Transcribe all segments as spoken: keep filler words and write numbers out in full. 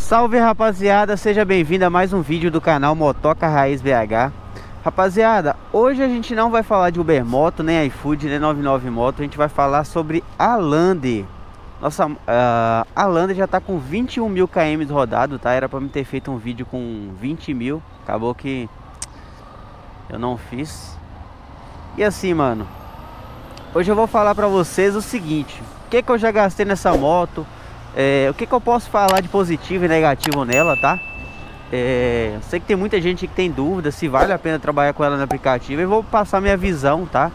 Salve, rapaziada, seja bem-vindo a mais um vídeo do canal Motoca Raiz B H. Rapaziada, hoje a gente não vai falar de Uber Moto, nem iFood, nem noventa e nove Moto. A gente vai falar sobre a Lander. Nossa, uh, a Lander já tá com vinte e um mil quilômetros rodado, tá? Era pra me ter feito um vídeo com vinte mil. Acabou que eu não fiz. E assim, mano, hoje eu vou falar pra vocês o seguinte: o que que eu já gastei nessa moto, é, o que que eu posso falar de positivo e negativo nela, tá? É, eu sei que tem muita gente que tem dúvida se vale a pena trabalhar com ela no aplicativo. Eu vou passar minha visão, tá?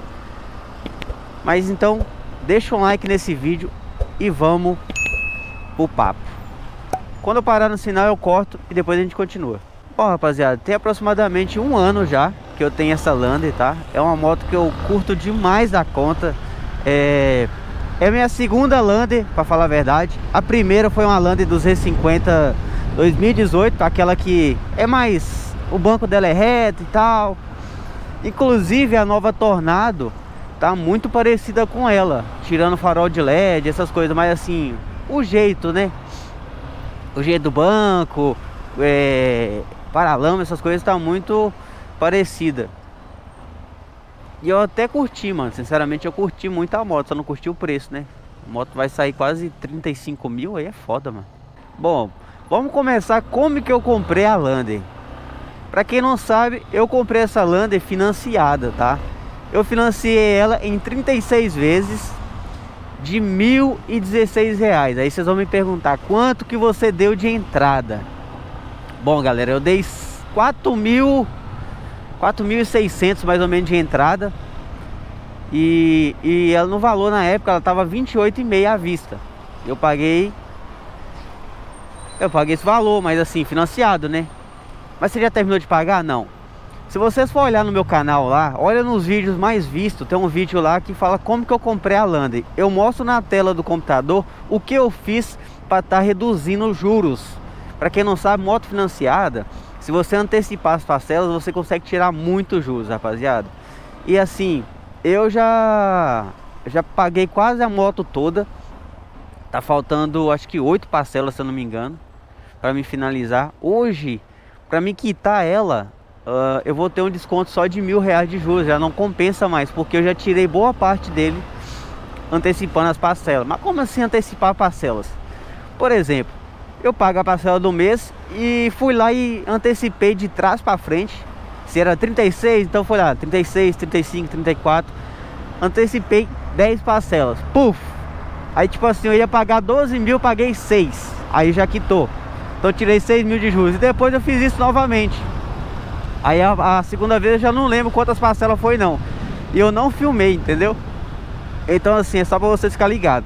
Mas então, deixa um like nesse vídeo e vamos pro papo. Quando eu parar no sinal eu corto e depois a gente continua. Bom, rapaziada, tem aproximadamente um ano já que eu tenho essa Lander, tá? É uma moto que eu curto demais da conta. É... É minha segunda Lander, pra falar a verdade. A primeira foi uma Lander duzentos e cinquenta dois mil e dezoito, aquela que é mais... o banco dela é reto e tal. Inclusive a nova Tornado tá muito parecida com ela, tirando farol de L E D, essas coisas. Mas assim, o jeito, né? O jeito do banco, é... paralama, essas coisas tá muito parecida. E eu até curti, mano. Sinceramente, eu curti muito a moto. Só não curti o preço, né? A moto vai sair quase trinta e cinco mil. Aí é foda, mano. Bom, vamos começar como que eu comprei a Lander. Pra quem não sabe, eu comprei essa Lander financiada, tá? Eu financiei ela em trinta e seis vezes de mil e dezesseis reais. Aí vocês vão me perguntar, quanto que você deu de entrada? Bom, galera, eu dei quatro mil... quatro mil e seiscentos mais ou menos de entrada. E, e ela no valor na época ela tava vinte e oito reais e meio à vista. Eu paguei Eu paguei esse valor, mas assim, financiado, né? Mas você já terminou de pagar? Não. Se vocês for olhar no meu canal lá, olha nos vídeos mais vistos, tem um vídeo lá que fala como que eu comprei a Lander. Eu mostro na tela do computador o que eu fiz para estar tá reduzindo os juros. Para quem não sabe, moto financiada, se você antecipar as parcelas, você consegue tirar muito juros, rapaziada. E assim, eu já já paguei quase a moto toda. Tá faltando, acho que oito parcelas, se eu não me engano, para me finalizar. Hoje, para me quitar ela, uh, eu vou ter um desconto só de mil reais de juros. Já não compensa mais, porque eu já tirei boa parte dele antecipando as parcelas. Mas como assim antecipar parcelas? Por exemplo, eu pago a parcela do mês e fui lá e antecipei de trás para frente. Se era trinta e seis, então foi lá trinta e seis, trinta e cinco, trinta e quatro. Antecipei dez parcelas. Puf! Aí tipo assim, eu ia pagar doze mil, paguei seis. Aí já quitou. Então tirei seis mil de juros. E depois eu fiz isso novamente. Aí a, a segunda vez eu já não lembro quantas parcelas foi não. E eu não filmei, entendeu? Então assim, é só para vocês ficarem ligados.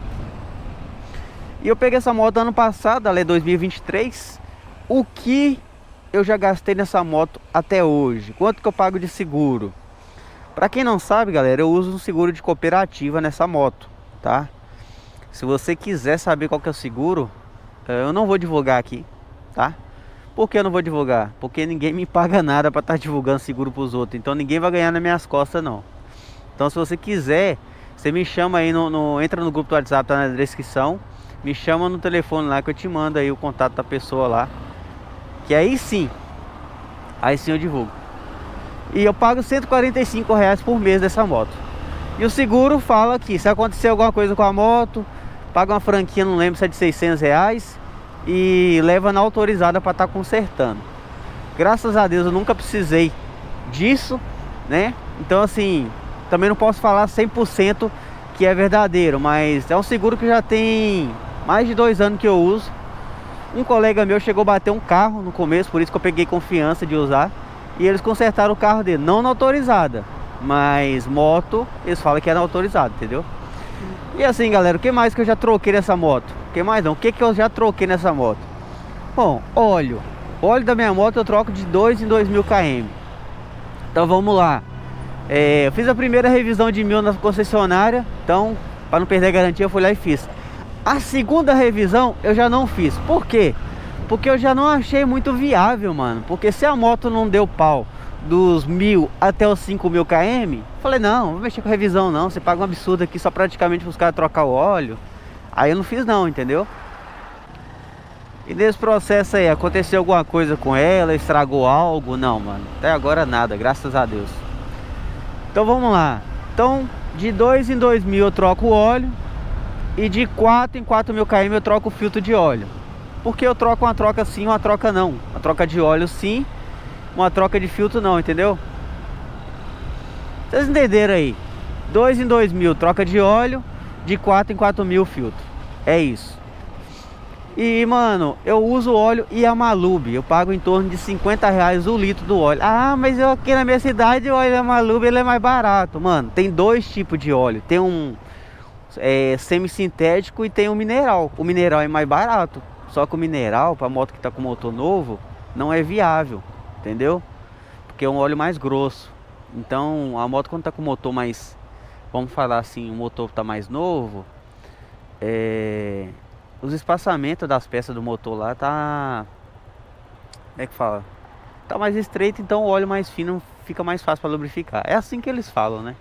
E eu peguei essa moto ano passado, ela é dois mil e vinte e três. O que eu já gastei nessa moto até hoje? Quanto que eu pago de seguro? Pra quem não sabe, galera, eu uso um seguro de cooperativa nessa moto, tá? Se você quiser saber qual que é o seguro, eu não vou divulgar aqui, tá? Por que eu não vou divulgar? Porque ninguém me paga nada pra estar divulgando seguro pros outros. Então ninguém vai ganhar nas minhas costas, não. Então se você quiser, você me chama aí, no, no entra no grupo do WhatsApp, tá na descrição. Me chama no telefone lá que eu te mando aí o contato da pessoa lá. Que aí sim, aí sim eu divulgo. E eu pago cento e quarenta e cinco reais por mês dessa moto. E o seguro fala que se acontecer alguma coisa com a moto, paga uma franquia, não lembro se é de seiscentos reais. E leva na autorizada para estar tá consertando. Graças a Deus eu nunca precisei disso, né? Então assim, também não posso falar cem por cento que é verdadeiro. Mas é um seguro que já tem mais de dois anos que eu uso. Um colega meu chegou a bater um carro no começo, por isso que eu peguei confiança de usar. E eles consertaram o carro dele, não na autorizada, mas moto, eles falam que é na autorizada, entendeu? E assim, galera, o que mais que eu já troquei nessa moto? O que mais não? O que que eu já troquei nessa moto? Bom, óleo. Óleo da minha moto eu troco de dois em dois mil quilômetros. Então vamos lá. É, eu fiz a primeira revisão de mil na concessionária, então, para não perder a garantia, eu fui lá e fiz. A segunda revisão eu já não fiz. Por quê? Porque eu já não achei muito viável, mano. Porque se a moto não deu pau dos mil até os cinco mil quilômetros, falei, não, não vou mexer com revisão não. Você paga um absurdo aqui só praticamente para os caras trocar o óleo. Aí eu não fiz não, entendeu? E nesse processo aí, aconteceu alguma coisa com ela? Estragou algo? Não, mano, até agora nada, graças a Deus. Então vamos lá. Então de dois em dois mil eu troco o óleo, e de quatro em quatro mil km eu troco o filtro de óleo. Porque eu troco uma troca sim, uma troca não. Uma troca de óleo sim, uma troca de filtro não, entendeu? Vocês entenderam aí? dois em dois mil troca de óleo, de quatro em quatro mil filtro. É isso. E mano, eu uso óleo Yamalube. Eu pago em torno de cinquenta reais o litro do óleo. Ah, mas eu aqui na minha cidade o óleo Yamalube ele é mais barato. Mano, tem dois tipos de óleo. Tem um é, semi-sintético e tem um mineral. O mineral é mais barato. Só que o mineral, para moto que tá com motor novo, não é viável, entendeu? Porque é um óleo mais grosso. Então a moto quando tá com o motor mais, vamos falar assim, o motor tá mais novo, é, os espaçamentos das peças do motor lá tá, como é que fala? Tá mais estreito, então o óleo mais fino fica mais fácil para lubrificar. É assim que eles falam, né?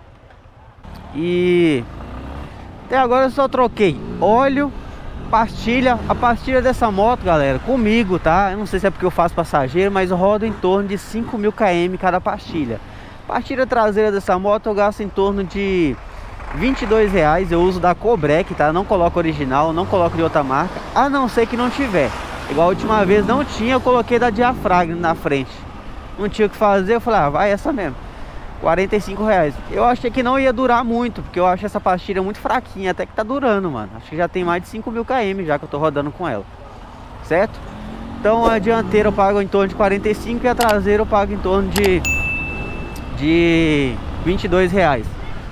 E até agora eu só troquei óleo, pastilha. A pastilha dessa moto, galera, comigo, tá? Eu não sei se é porque eu faço passageiro, mas eu rodo em torno de cinco mil km cada pastilha. Pastilha traseira dessa moto eu gasto em torno de vinte e dois reais. Eu uso da Cobrec, tá? Não coloco original, não coloco de outra marca, a não ser que não tiver. Igual a última vez não tinha, eu coloquei da Diafragma na frente. Não tinha o que fazer, eu falei, ah, vai essa mesmo. quarenta e cinco reais. Eu achei que não ia durar muito, porque eu acho essa pastilha muito fraquinha, até que tá durando, mano. Acho que já tem mais de cinco mil km já que eu tô rodando com ela, certo? Então a dianteira eu pago em torno de quarenta e cinco e a traseira eu pago em torno de de vinte e dois reais.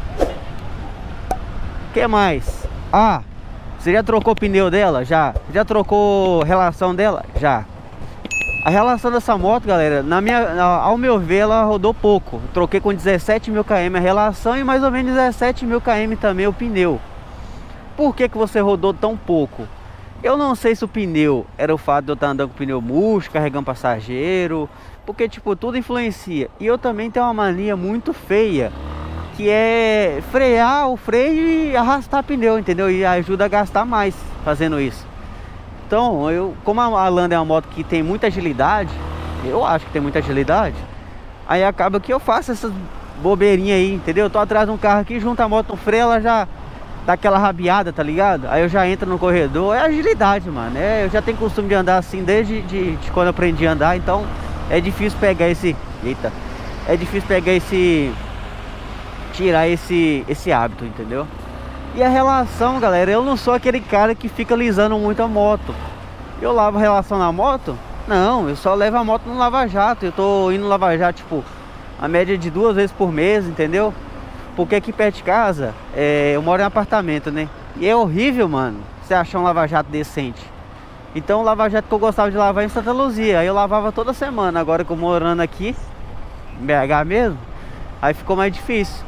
O que mais? Ah, você já trocou o pneu dela? Já. Já trocou relação dela? Já. A relação dessa moto, galera, na minha, ao meu ver, ela rodou pouco. Eu troquei com dezessete mil km a relação e mais ou menos dezessete mil km também o pneu. Por que que você rodou tão pouco? Eu não sei se o pneu era o fato de eu estar andando com pneu murcho, carregando passageiro, porque tipo, tudo influencia. E eu também tenho uma mania muito feia, que é frear o freio e arrastar pneu, entendeu? E ajuda a gastar mais fazendo isso. Então, eu, como a Lander é uma moto que tem muita agilidade, eu acho que tem muita agilidade, aí acaba que eu faço essas bobeirinhas aí, entendeu? Eu tô atrás de um carro aqui, junto a moto no freio, ela já dá aquela rabiada, tá ligado? Aí eu já entro no corredor, é agilidade, mano. É, eu já tenho costume de andar assim desde de, de quando eu aprendi a andar, então é difícil pegar esse... Eita! É difícil pegar esse... tirar esse, esse hábito, entendeu? E a relação, galera, eu não sou aquele cara que fica lisando muito a moto. Eu lavo a relação na moto? Não, eu só levo a moto no lava-jato. Eu tô indo no lava-jato, tipo, a média de duas vezes por mês, entendeu? Porque aqui perto de casa, é, eu moro em apartamento, né? E é horrível, mano, você achar um lava-jato decente. Então o lava-jato que eu gostava de lavar é em Santa Luzia. Aí eu lavava toda semana. Agora que eu morando aqui, em B H mesmo, aí ficou mais difícil.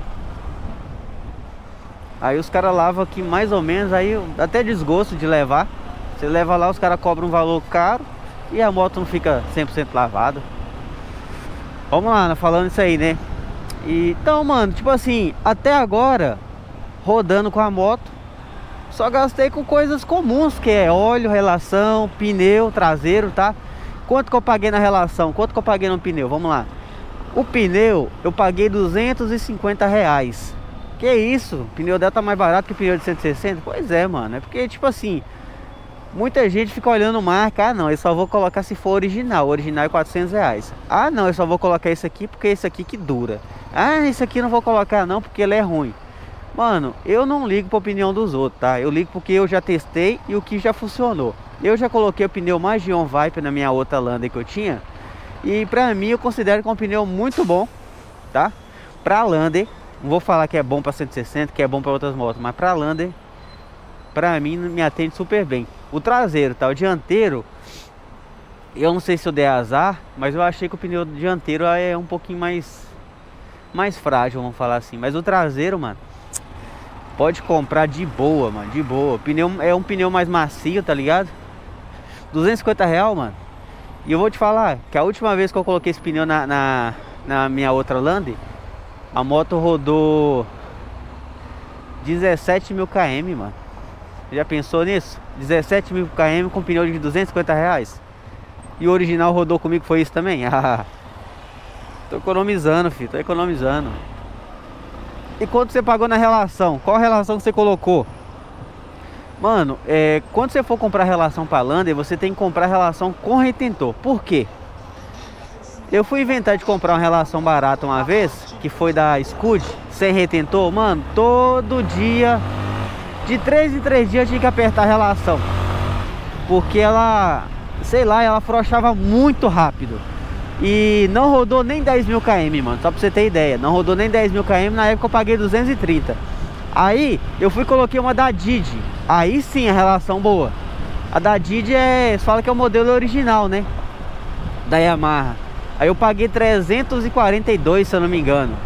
Aí os caras lavam aqui mais ou menos, aí dá até desgosto de levar. Você leva lá, os caras cobram um valor caro e a moto não fica cem por cento lavada. Vamos lá, falando isso aí, né? E, então, mano, tipo assim, até agora, rodando com a moto, só gastei com coisas comuns, que é óleo, relação, pneu, traseiro, tá? Quanto que eu paguei na relação? Quanto que eu paguei no pneu? Vamos lá. O pneu, eu paguei duzentos e cinquenta reais. Que isso? O pneu dela tá mais barato que o pneu de cento e sessenta? Pois é, mano. É porque, tipo assim, muita gente fica olhando marca. Ah, não, eu só vou colocar se for original. O original é quatrocentos reais. Ah, não, eu só vou colocar esse aqui porque é esse aqui que dura. Ah, esse aqui eu não vou colocar não porque ele é ruim. Mano, eu não ligo pra opinião dos outros, tá? Eu ligo porque eu já testei e o que já funcionou. Eu já coloquei o pneu Magion Viper na minha outra Lander que eu tinha. E pra mim eu considero que é um pneu muito bom, tá? Pra Lander. Não vou falar que é bom para cento e sessenta, que é bom para outras motos, mas para Lander, para mim, me atende super bem. O traseiro, tá? O dianteiro, eu não sei se eu dei azar, mas eu achei que o pneu dianteiro é um pouquinho mais mais frágil, vamos falar assim. Mas o traseiro, mano, pode comprar de boa, mano, de boa. O pneu é um pneu mais macio, tá ligado? duzentos e cinquenta reais, mano. E eu vou te falar que a última vez que eu coloquei esse pneu na, na, na minha outra Lander, a moto rodou dezessete mil km, mano. Já pensou nisso? dezessete mil km com pneu de duzentos e cinquenta reais. E o original rodou comigo, foi isso também? Ah, tô economizando, filho, tô economizando. E quanto você pagou na relação? Qual a relação que você colocou? Mano, é, quando você for comprar relação pra Lander, você tem que comprar relação com retentor. Por quê? Eu fui inventar de comprar uma relação barata uma vez, que foi da Scud, sem retentor. Mano, todo dia, de três em três dias, eu tinha que apertar a relação, porque ela, sei lá, ela afrouxava muito rápido. E não rodou nem dez mil km, mano, só pra você ter ideia. Não rodou nem dez mil km, na época eu paguei duzentos e trinta. Aí, eu fui e coloquei uma da Didi. Aí sim, a relação boa. A da Didi é, fala que é o modelo original, né, da Yamaha. Aí eu paguei trezentos e quarenta e dois, se eu não me engano.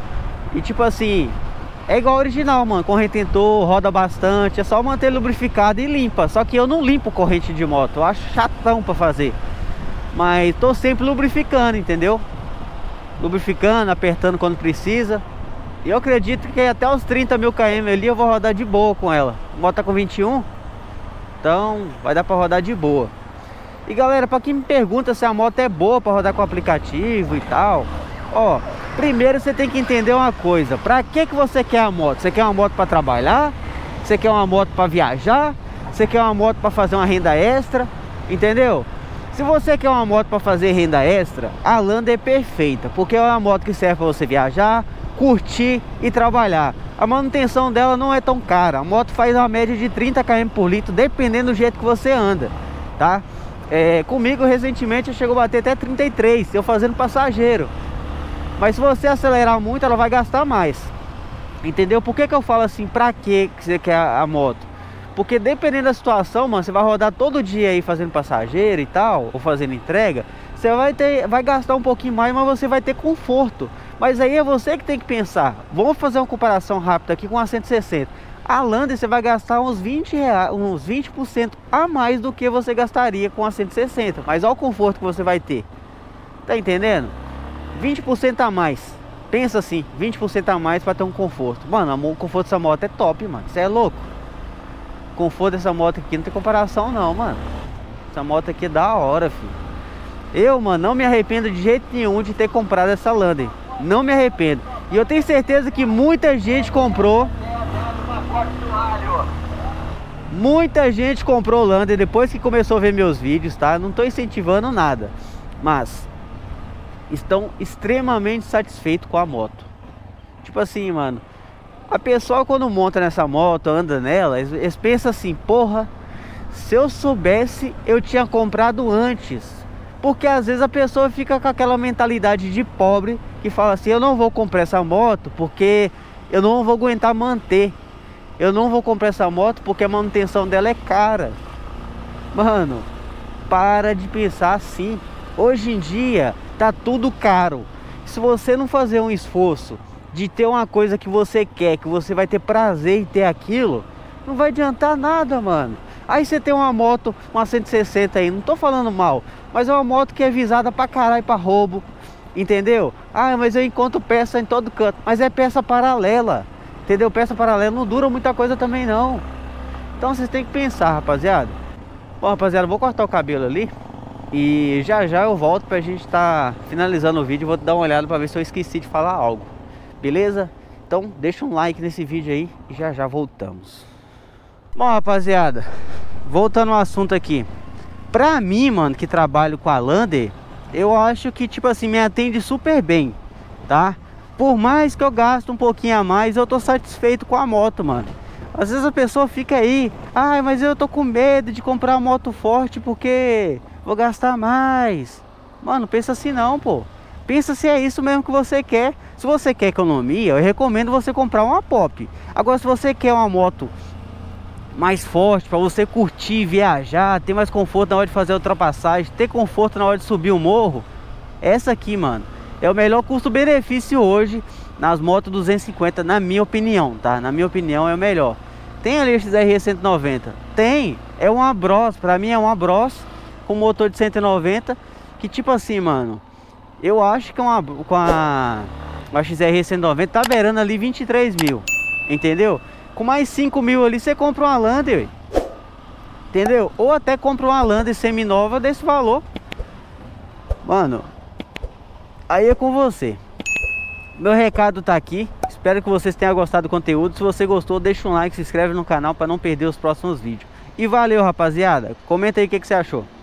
E tipo assim, é igual ao original, mano, com retentor, roda bastante. É só manter lubrificado e limpa. Só que eu não limpo corrente de moto, eu acho chatão pra fazer. Mas tô sempre lubrificando, entendeu? Lubrificando, apertando quando precisa. E eu acredito que até os trinta mil km ali eu vou rodar de boa com ela. A moto tá com vinte e um, então vai dar pra rodar de boa. E galera, pra quem me pergunta se a moto é boa pra rodar com aplicativo e tal, ó, primeiro você tem que entender uma coisa. Pra que que você quer a moto? Você quer uma moto pra trabalhar? Você quer uma moto pra viajar? Você quer uma moto pra fazer uma renda extra? Entendeu? Se você quer uma moto pra fazer renda extra, a Lander é perfeita, porque é uma moto que serve pra você viajar, curtir e trabalhar. A manutenção dela não é tão cara. A moto faz uma média de trinta quilômetros por litro, dependendo do jeito que você anda, tá? É, comigo recentemente eu chego a bater até trinta e três, eu fazendo passageiro. Mas se você acelerar muito, ela vai gastar mais. Entendeu? Por que que eu falo assim, pra que que você quer a, a moto? Porque dependendo da situação, mano, você vai rodar todo dia aí fazendo passageiro e tal, ou fazendo entrega, você vai ter, vai gastar um pouquinho mais, mas você vai ter conforto. Mas aí é você que tem que pensar. Vamos fazer uma comparação rápida aqui com a cento e sessenta. A Lander você vai gastar uns vinte reais, uns vinte por cento a mais do que você gastaria com a cento e sessenta. Mas olha o conforto que você vai ter. Tá entendendo? vinte por cento a mais. Pensa assim, vinte por cento a mais para ter um conforto. Mano, o conforto dessa moto é top, mano. Você é louco. O conforto dessa moto aqui não tem comparação não, mano. Essa moto aqui é da hora, filho. Eu, mano, não me arrependo de jeito nenhum de ter comprado essa Lander. Não me arrependo. E eu tenho certeza que muita gente comprou. Muita gente comprou Lander depois que começou a ver meus vídeos, tá? Não tô incentivando nada, mas estão extremamente satisfeitos com a moto. Tipo assim, mano, a pessoa quando monta nessa moto, anda nela, eles, eles pensam assim, porra, se eu soubesse eu tinha comprado antes. Porque às vezes a pessoa fica com aquela mentalidade de pobre que fala assim, eu não vou comprar essa moto porque eu não vou aguentar manter. Eu não vou comprar essa moto porque a manutenção dela é cara. Mano, para de pensar assim. Hoje em dia tá tudo caro. Se você não fazer um esforço de ter uma coisa que você quer, que você vai ter prazer em ter aquilo, não vai adiantar nada, mano. Aí você tem uma moto, uma cento e sessenta aí, não tô falando mal, mas é uma moto que é visada pra caralho pra roubo, entendeu? Ah, mas eu encontro peça em todo canto, mas é peça paralela, entendeu? Peça paralela não dura muita coisa também não. Então vocês têm que pensar, rapaziada. Bom, rapaziada, vou cortar o cabelo ali e já já eu volto pra gente tá finalizando o vídeo. Vou dar uma olhada pra ver se eu esqueci de falar algo, beleza? Então deixa um like nesse vídeo aí e já já voltamos. Bom, rapaziada, voltando ao assunto aqui. Pra mim, mano, que trabalho com a Lander, eu acho que, tipo assim, me atende super bem, tá? Por mais que eu gaste um pouquinho a mais, eu tô satisfeito com a moto, mano. Às vezes a pessoa fica aí, ai, mas eu tô com medo de comprar uma moto forte porque vou gastar mais. Mano, pensa assim não, pô. Pensa se é isso mesmo que você quer. Se você quer economia, eu recomendo você comprar uma Pop. Agora, se você quer uma moto mais forte, para você curtir, viajar, ter mais conforto na hora de fazer a ultrapassagem, ter conforto na hora de subir o morro, essa aqui, mano, é o melhor custo-benefício hoje nas motos duzentos e cinquenta, na minha opinião, tá? Na minha opinião é o melhor. Tem ali a X R E cento e noventa? Tem, é uma Bros, pra mim é uma Bros com motor de cento e noventa, que tipo assim, mano, eu acho que uma, com a, a X R E cento e noventa tá beirando ali vinte e três mil, entendeu? Com mais cinco mil ali você compra uma Lander, ué. Entendeu? Ou até compra uma Lander semi-nova desse valor. Mano, aí é com você. Meu recado tá aqui. Espero que vocês tenham gostado do conteúdo. Se você gostou, deixa um like, se inscreve no canal para não perder os próximos vídeos. E valeu, rapaziada. Comenta aí o que, que você achou.